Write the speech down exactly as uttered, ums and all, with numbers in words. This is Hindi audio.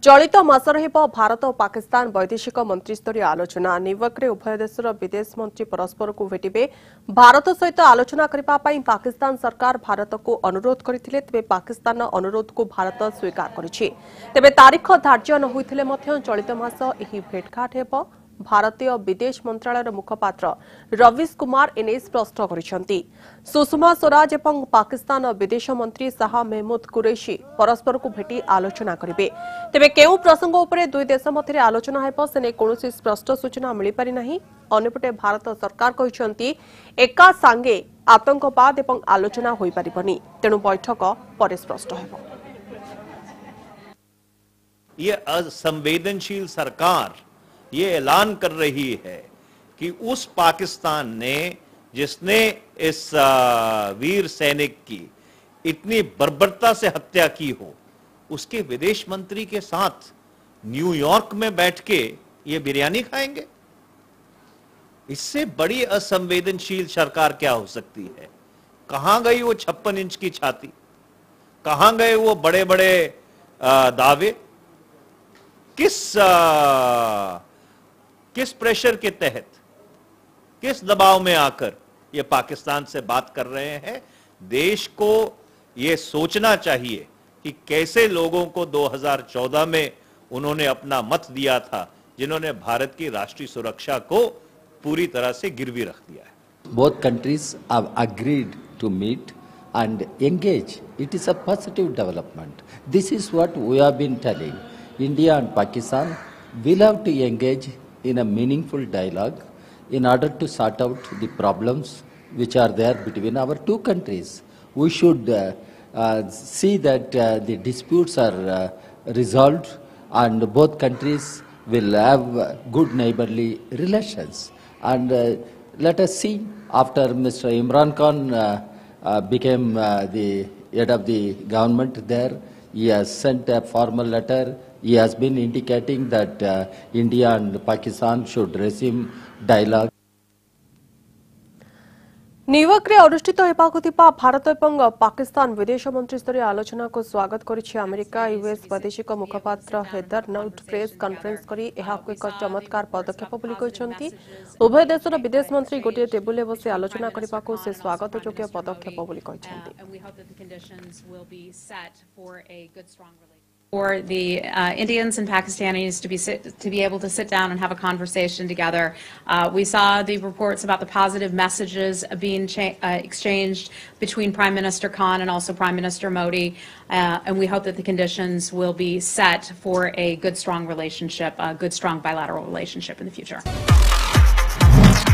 चलित मासर हेब भारत और पाकिस्तान वैदेशिक मंत्रीस्तरीय आलोचना। न्यूयॉर्क रे उभय देशर विदेश मंत्री परस्पर को भेटिबे। भारत सहित आलोचना करबा पई पाकिस्तान सरकार भारत को अनुरोध करथिले, तेबे पाकिस्तान अनुरोध को भारत स्वीकार करिछि। तेबे तारीख धार्य न होइथिले मध्य चलित मास एही भेटघाट हेब। भारतीय विदेश मंत्रालय मुखपात्र रवीश कुमार एने स्पष्ट करिसेंती। सुषमा स्वराज एवं पाकिस्तान विदेश मंत्री शाह महमूद कुरैशी परस्पर को भेटी आलोचना करिवे। तेबे केउ प्रसंग उपरे दुई देश मध्य आलोचना हेब सेने कोनोसी स्पष्ट सूचना मिली पारि नाही। अन्यपटे भारत सरकार कहिसेंती एका सांगे आतंकवाद एवं आलोचना होई पारिबनी, तेणु बैठक परे स्पष्ट हेब। ये असंवेदनशील सरकार ये ऐलान कर रही है कि उस पाकिस्तान ने जिसने इस वीर सैनिक की इतनी बर्बरता से हत्या की हो, उसके विदेश मंत्री के साथ न्यूयॉर्क में बैठ के ये बिरयानी खाएंगे। इससे बड़ी असंवेदनशील सरकार क्या हो सकती है? कहां गई वो छप्पन इंच की छाती? कहां गए वो बड़े बड़े दावे? किस आ, किस प्रेशर के तहत, किस दबाव में आकर ये पाकिस्तान से बात कर रहे हैं? देश को ये सोचना चाहिए कि कैसे लोगों को दो हज़ार चौदह में उन्होंने अपना मत दिया था, जिन्होंने भारत की राष्ट्रीय सुरक्षा को पूरी तरह से गिरवी रख दिया है। Both countries have agreed to meet and engage. It is a positive development. This is what we have been telling. India and Pakistan will have to engage in a meaningful dialogue in order to sort out the problems which are there between our two countries. We should uh, uh, see that uh, the disputes are uh, resolved and both countries will have uh, good neighborly relations. And uh, let us see, after Mister Imran Khan uh, uh, became uh, the head of the government there, he has sent a formal letter. He has been indicating that uh, India and Pakistan should resume dialogue. New York रे अनुष्ठित हेबाकु थिबा भारत एवं पाकिस्तान विदेश मंत्री स्तरीय आलोचना को स्वागत करिछि अमेरिका। यूएस वैदेशिक मुखपात्र हेदर नाउट प्रेस कॉन्फ्रेंस करी एहाकु एक चमत्कार पदक्षेप बोली कहिसंती। उभय देशर विदेश मंत्री गोटे टेबुल बसी आलोचना करबाकु से स्वागत योग्य पदक्षेप बोली कहिसंती। For the uh, Indians and Pakistanis to be sit, to be able to sit down and have a conversation together. Uh, we saw the reports about the positive messages being cha uh, exchanged between Prime Minister Khan and also Prime Minister Modi, uh, and we hope that the conditions will be set for a good, strong relationship, a good, strong bilateral relationship in the future.